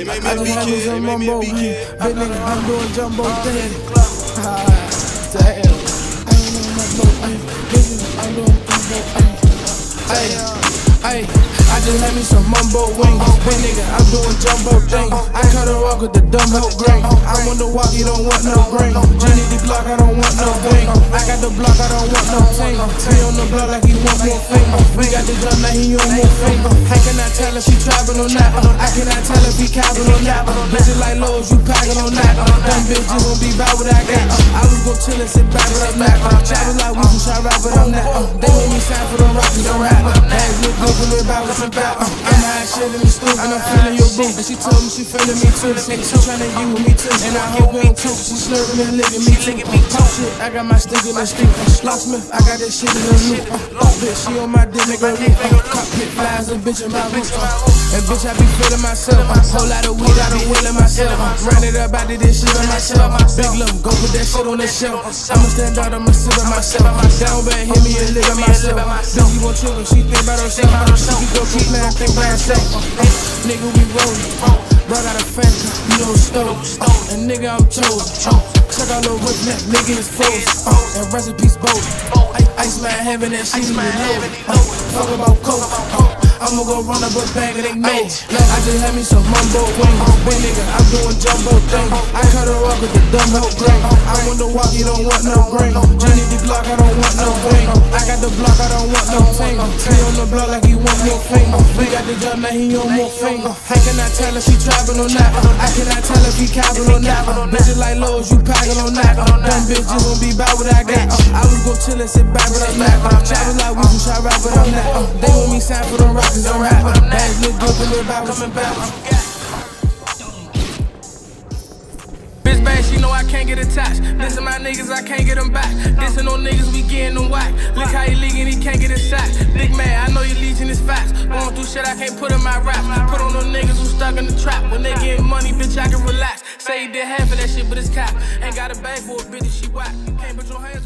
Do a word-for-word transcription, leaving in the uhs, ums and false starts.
Hey, make me a beat kid. Hey, make me a beat kid. Big nigga, I'm doing jumbo thing. Ah, damn. I ain't on my boat, ayy. Big nigga, I'm doing jumbo thing. Ayy, ayy. I just had me some mumbo wings. Big nigga, I'm doing jumbo things. I cut her off with the dumb hoe grain. I want the walk, you don't want no grain. Jenny the Glock, I don't want no wing. I got the block, I don't want no ting. He on the block like he want more fame. We got the drum like he on more fame. How can I tell if she trapping or not? I cannot tell if he capping or not. Bitches like Lowe's, you packing or not. Dumb bitch, you gon' be about what I got. I was gon' chill and sit back, but I'm not. Travel like we can try rap, but I'm not. They want me sign for the Rockies, don't rap. Bags look good for me about what's about. I'm high shit in the stoop, and I'm feeling your boo. And she told me she feeling me too. She tryna get with me too, and I hope we don't too. She slurping and licking me too. Talk shit, I got my stick in the street. Locksmith, I got that shit in the loop. Oh bitch, she on my dick, nigga. Cockpit flies, a bitch in my roof. And bitch, I be feeling myself. Whole lot of weed, I be willing myself. Run it up, I did this shit on myself. Big love, go put that shit on the shelf. I'ma stand out, I'ma sit on myself. Down bad, hit me and live on myself. Bitch, you want children, she think about herself. She go keep playing, think by herself. Nigga, we rollin'. Brought out a fan, you know stove. And nigga, I'm chosen. Check out little whip neck, nigga is frozen. And recipes bold. Ice man heaven and she be loaded. Fuck about coke. I'ma go run up a bag of they know. I just had me some mumbo wings. Big nigga, I'm doing jumbo things. I cut her off with the dumb hoe grain. I want the walk, you don't want no grain. Jenny the Glock, I don't want no wing. I got the block, I don't want no ting. He on the block like he want more fame. We got the job, now he on more fame. How can I tell if she trapping or not? I cannot tell if he capping or not. Bitches like Lowe's, you packing or not. Dumb bitch, you gon' be about what I got. I was gon' chill and sit back, but I'm not. Travel like we can try rap, but I'm not. They want me sign for the Rockies, don't rap. Bags look good, but live out coming back. Bitch bad, she know I can't get attached. Listen, my niggas, I can't get them back. Listen on niggas, we getting them whack. Look how he leaking, he can't get his sack. Big man, I know you leeching his facts. Going through shit I can't put in my rap. Put on them niggas who stuck in the trap. When they getting money, bitch, I can relax. Say he did half of that shit, but it's cap. Ain't got a bag for a bitch, she whack. You can't put your hands